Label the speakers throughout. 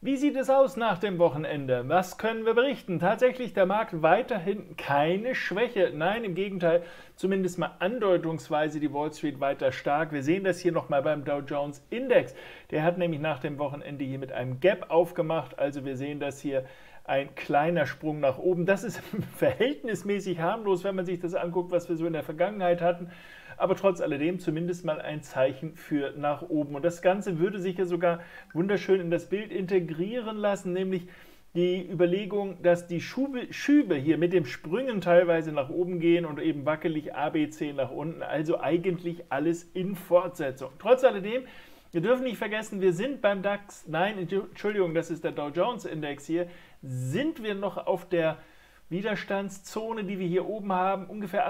Speaker 1: Wie sieht es aus nach dem Wochenende? Was können wir berichten? Tatsächlich der Markt weiterhin keine Schwäche. Nein, im Gegenteil, zumindest mal andeutungsweise die Wall Street weiter stark. Wir sehen das hier nochmal beim Dow Jones Index. Der hat nämlich nach dem Wochenende hier mit einem Gap aufgemacht. Also wir sehen das hier ein kleiner Sprung nach oben. Das ist verhältnismäßig harmlos, wenn man sich das anguckt, was wir so in der Vergangenheit hatten. Aber trotz alledem zumindest mal ein Zeichen für nach oben. Und das Ganze würde sich ja sogar wunderschön in das Bild integrieren lassen, nämlich die Überlegung, dass die Schübe hier mit den Sprüngen teilweise nach oben gehen und eben wackelig ABC nach unten. Also eigentlich alles in Fortsetzung. Trotz alledem, wir dürfen nicht vergessen, wir sind beim DAX, nein, Entschuldigung, das ist der Dow Jones Index hier, sind wir noch auf der Widerstandszone, die wir hier oben haben, ungefähr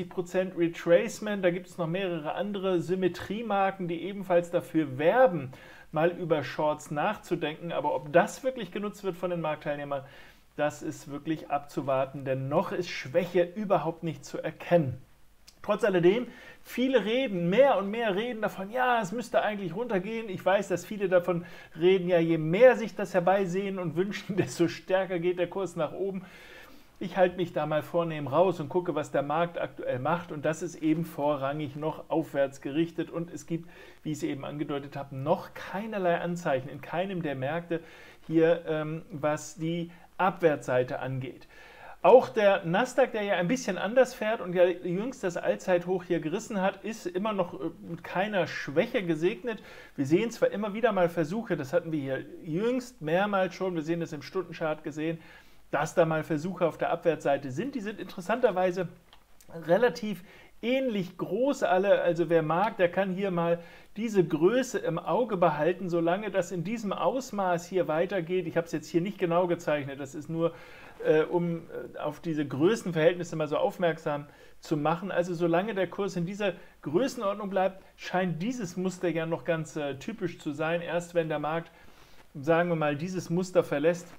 Speaker 1: 78% Retracement. Da gibt es noch mehrere andere Symmetriemarken, die ebenfalls dafür werben, mal über Shorts nachzudenken. Aber ob das wirklich genutzt wird von den Marktteilnehmern, das ist wirklich abzuwarten, denn noch ist Schwäche überhaupt nicht zu erkennen. Trotz alledem, viele reden, mehr und mehr reden davon, ja, es müsste eigentlich runtergehen. Ich weiß, dass viele davon reden, ja, je mehr sich das herbeisehen und wünschen, desto stärker geht der Kurs nach oben. Ich halte mich da mal vornehm raus und gucke, was der Markt aktuell macht. Und das ist eben vorrangig noch aufwärts gerichtet. Und es gibt, wie ich es eben angedeutet habe, noch keinerlei Anzeichen in keinem der Märkte hier, was die Abwärtsseite angeht. Auch der Nasdaq, der ja ein bisschen anders fährt und ja jüngst das Allzeithoch hier gerissen hat, ist immer noch mit keiner Schwäche gesegnet. Wir sehen zwar immer wieder mal Versuche, das hatten wir hier jüngst mehrmals schon, wir sehen das im Stundenchart gesehen, dass da mal Versuche auf der Abwärtsseite sind. Die sind interessanterweise relativ ähnlich groß alle. Also wer mag, der kann hier mal diese Größe im Auge behalten, solange das in diesem Ausmaß hier weitergeht. Ich habe es jetzt hier nicht genau gezeichnet, das ist nur, um auf diese Größenverhältnisse mal so aufmerksam zu machen. Also solange der Kurs in dieser Größenordnung bleibt, scheint dieses Muster ja noch ganz typisch zu sein. Erst wenn der Markt, sagen wir mal, dieses Muster verlässt,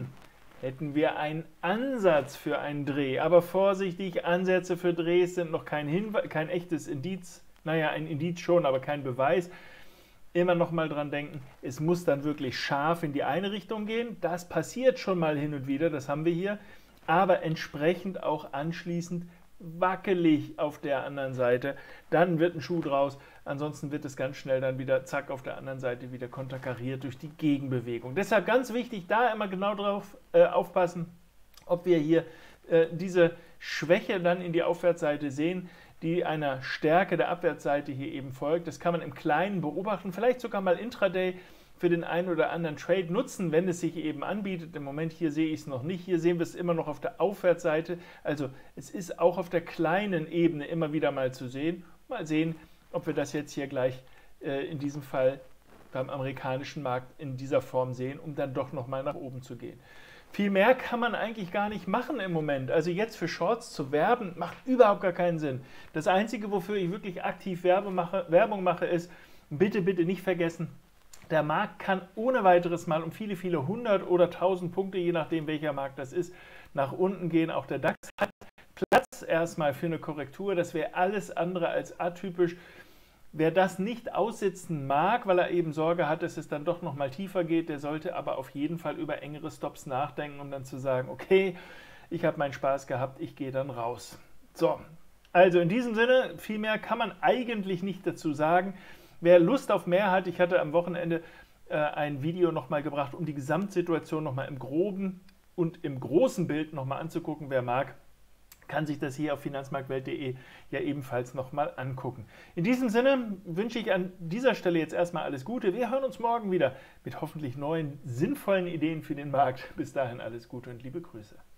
Speaker 1: hätten wir einen Ansatz für einen Dreh. Aber vorsichtig, Ansätze für Drehs sind noch kein echtes Indiz. Naja, ein Indiz schon, aber kein Beweis. Immer noch mal dran denken, es muss dann wirklich scharf in die eine Richtung gehen. Das passiert schon mal hin und wieder, das haben wir hier. Aber entsprechend auch anschließend wackelig auf der anderen Seite. Dann wird ein Schuh draus. Ansonsten wird es ganz schnell dann wieder, zack, auf der anderen Seite wieder konterkariert durch die Gegenbewegung. Deshalb ganz wichtig, da immer genau drauf aufpassen, ob wir hier diese Schwäche dann in die Aufwärtsseite sehen, die einer Stärke der Abwärtsseite hier eben folgt. Das kann man im Kleinen beobachten, vielleicht sogar mal intraday für den einen oder anderen Trade nutzen, wenn es sich eben anbietet. Im Moment hier sehe ich es noch nicht. Hier sehen wir es immer noch auf der Aufwärtsseite. Also es ist auch auf der kleinen Ebene immer wieder mal zu sehen. Mal sehen, ob wir das jetzt hier gleich in diesem Fall beim amerikanischen Markt in dieser Form sehen, um dann doch nochmal nach oben zu gehen. Viel mehr kann man eigentlich gar nicht machen im Moment. Also jetzt für Shorts zu werben, macht überhaupt gar keinen Sinn. Das Einzige, wofür ich wirklich aktiv Werbung mache, ist, bitte, bitte nicht vergessen, der Markt kann ohne weiteres mal um viele, viele 100 oder 1000 Punkte, je nachdem welcher Markt das ist, nach unten gehen. Auch der DAX hat Platz erstmal für eine Korrektur. Das wäre alles andere als atypisch. Wer das nicht aussitzen mag, weil er eben Sorge hat, dass es dann doch nochmal tiefer geht, der sollte aber auf jeden Fall über engere Stops nachdenken, um dann zu sagen, okay, ich habe meinen Spaß gehabt, ich gehe dann raus. So, also in diesem Sinne, viel mehr kann man eigentlich nicht dazu sagen. Wer Lust auf mehr hat, ich hatte am Wochenende ein Video nochmal gebracht, um die Gesamtsituation nochmal im Groben und im großen Bild nochmal anzugucken. Wer mag, kann sich das hier auf finanzmarktwelt.de ja ebenfalls nochmal angucken. In diesem Sinne wünsche ich an dieser Stelle jetzt erstmal alles Gute. Wir hören uns morgen wieder mit hoffentlich neuen, sinnvollen Ideen für den Markt. Bis dahin alles Gute und liebe Grüße.